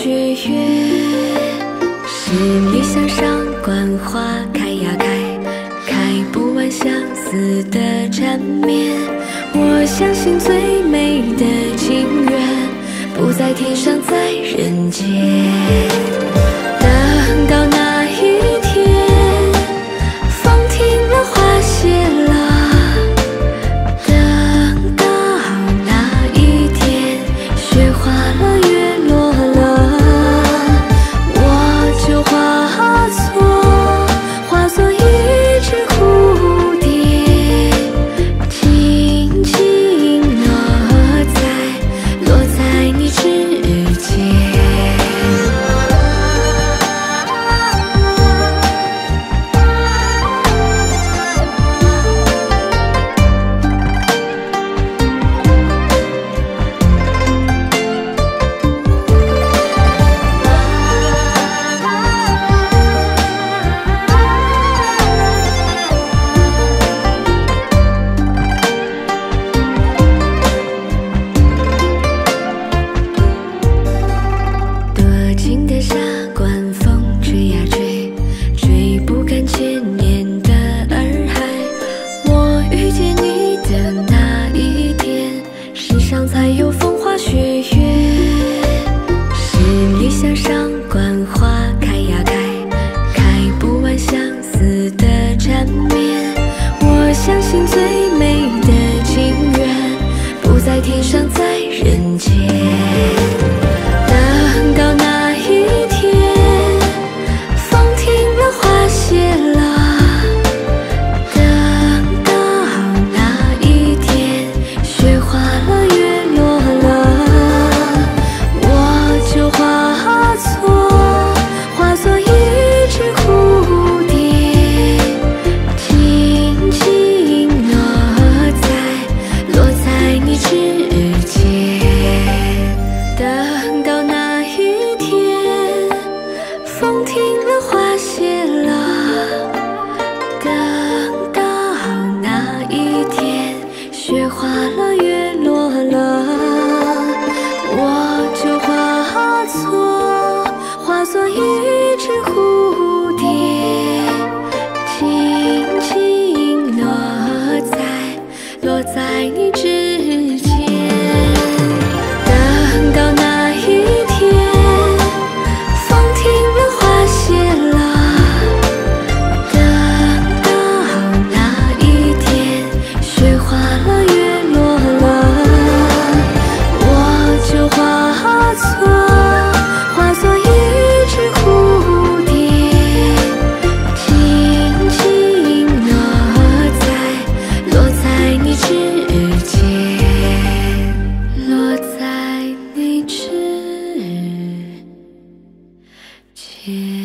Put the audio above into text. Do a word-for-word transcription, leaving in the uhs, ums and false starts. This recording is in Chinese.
雪月。十里香上观花开呀开，开不完相思的缠绵。我相信最美的情缘，不在天上，在人间。等到那一天，风停了，花谢了。 才有风花雪月，十里香上观花开呀开，开不完相思的缠绵。我相信最美的情缘，不在天上，在人间。等到那一天，风停了，花谢了。 风停了，花谢了。等到那一天，雪化了，月落了，我就化作化作一只蝴蝶，轻轻落在落在你指尖。等到那一天。 天。